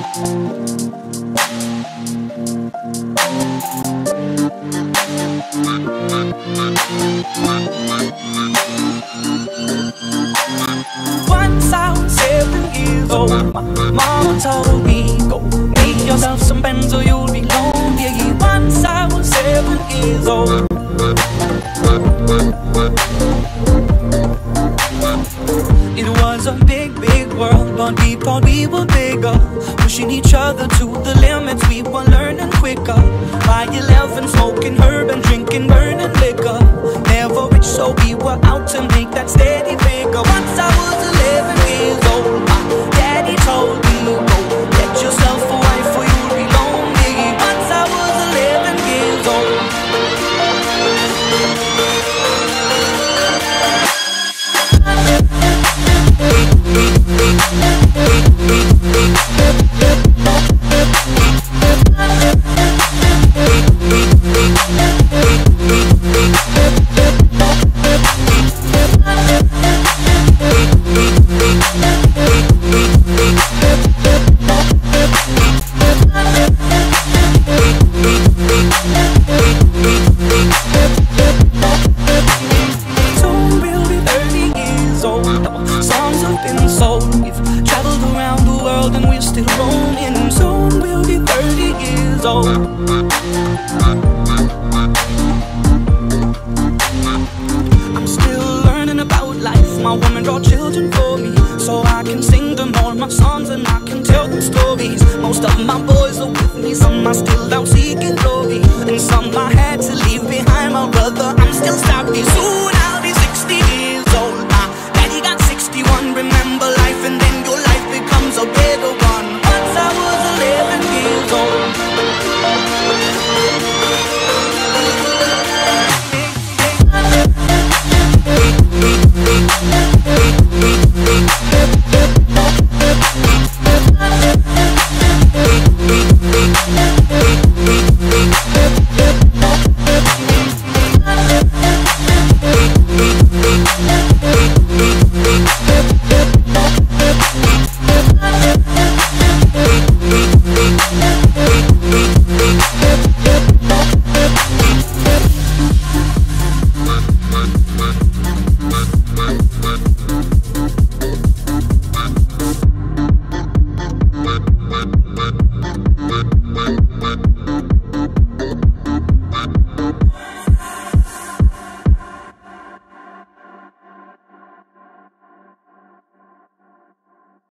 Once I was 7 years old, my mama told me, go make yourself some friends or you'll be lonely. Once I was 7 years old. It was a big, big world, but we thought we were bigger, pushing each other to the limits, we were learning quicker. By 11, smoking herb and drinking burning liquor. Never rich, so we